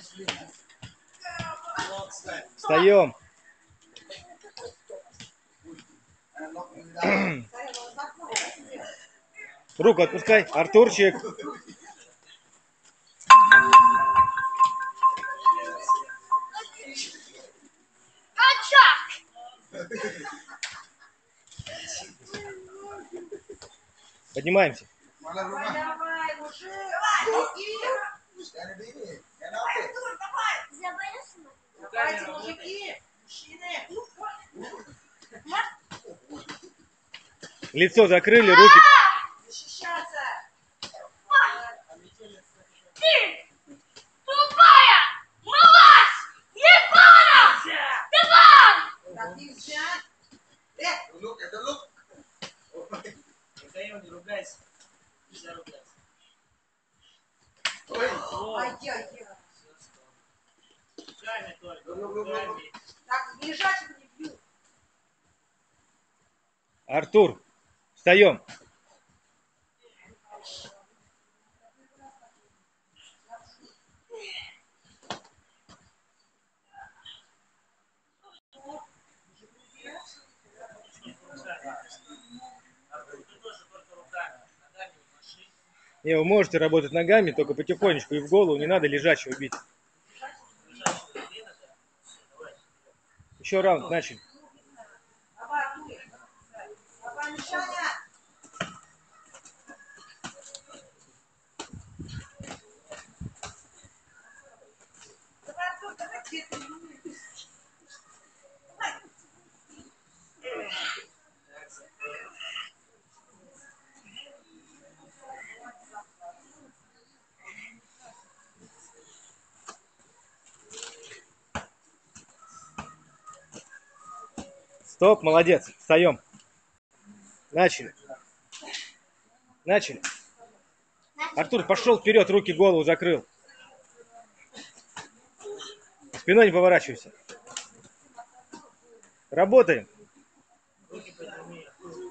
Встаем. Руку отпускай. Артурчик. Поднимаемся. Давайте, мужики, мужчины. Лицо закрыли, руки. Защищаться. Ты тупая малась! Ебана! Давай! Так нельзя. Михаил, не ругайся. Нельзя ругаться. Ай-яй-яй. Руками только, руками. Так, лежачего не бью. Артур. Встаем. Не, вы можете работать ногами, только потихонечку и в голову, не надо лежачего бить. Еще раунд, начали. Давай, Артур. Давай, Мишаня. Давай, Артур, давай, где ты? Стоп, молодец. Встаем. Начали. Начали. Артур, пошел вперед, руки, голову закрыл. Спиной не поворачивайся. Работаем. Руки подними.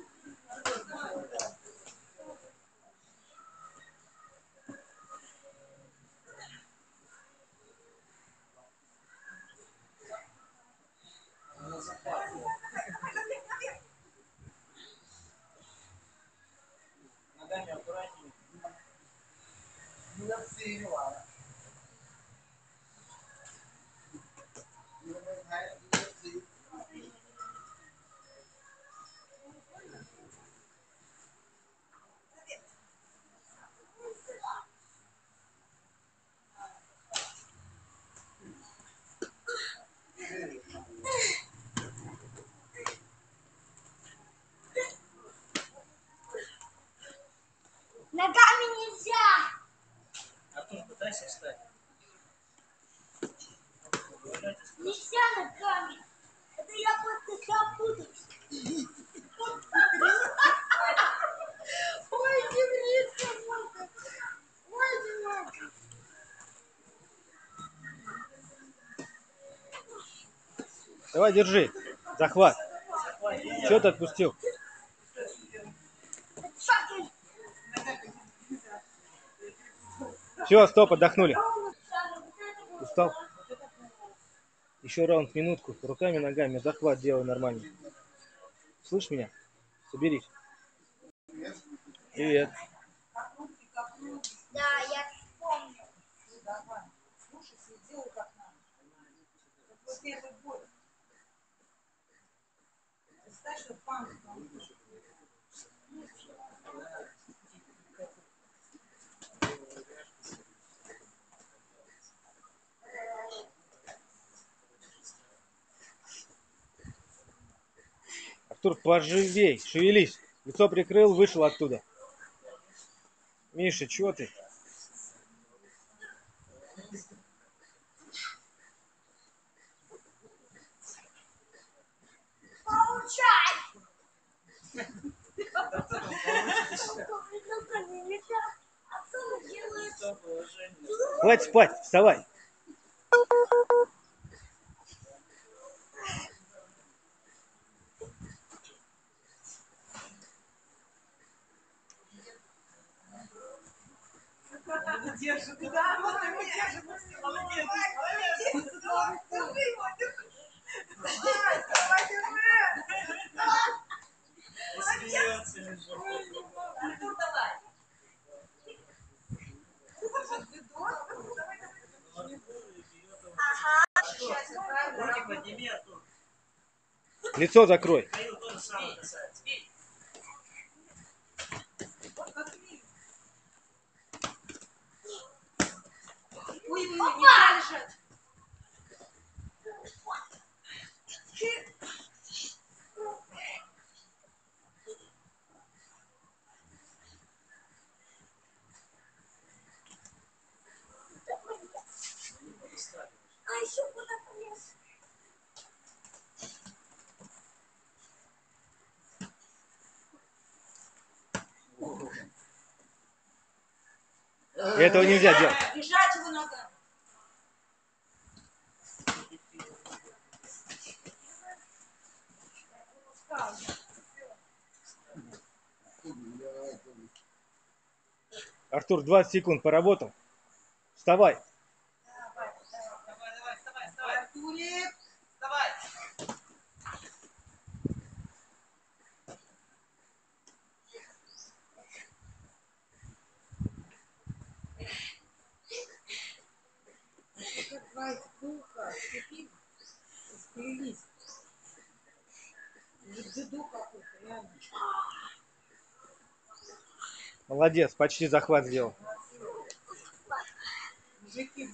Ногами аккуратнее. Ногами нельзя! Артур, пытайся встать. Нельзя ногами! Это я просто запутаюсь. Ой, деврица, мама! Ой, деврица! Давай, держи. Захват. Что ты отпустил? Все, стоп, отдохнули. Устал? Еще раунд, минутку. Руками, ногами. Захват делай нормально. Слышь меня? Соберись. Привет. Да, я вспомнил. Давай. Слушай, делай как надо. Вот первый бой. Представь, что панк. Артур, поживей, шевелись. Лицо прикрыл, вышел оттуда. Миша, чего ты? Получай! А кто делает? Хватит спать, вставай. держит. Да, вот его держит. Молодец. Молодец. Держи его, держи. Давай, давай, держи. Смеется лежит. Артур, давай. Руки подними, Артур. Лицо закрой. Михаил тоже самое касается. Ой, не держит. А еще куда полез? Этого нельзя делать. Бежать его надо. Артур, 20 секунд поработал. Вставай. Давай, вставай. Артурик, давай. Как два этих духа сплелись. Дзюдо какой-то, реально. Молодец, почти захват сделал. Мужики.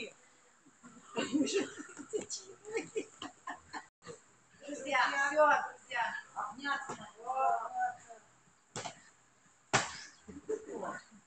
Друзья, все, друзья, обняться надо.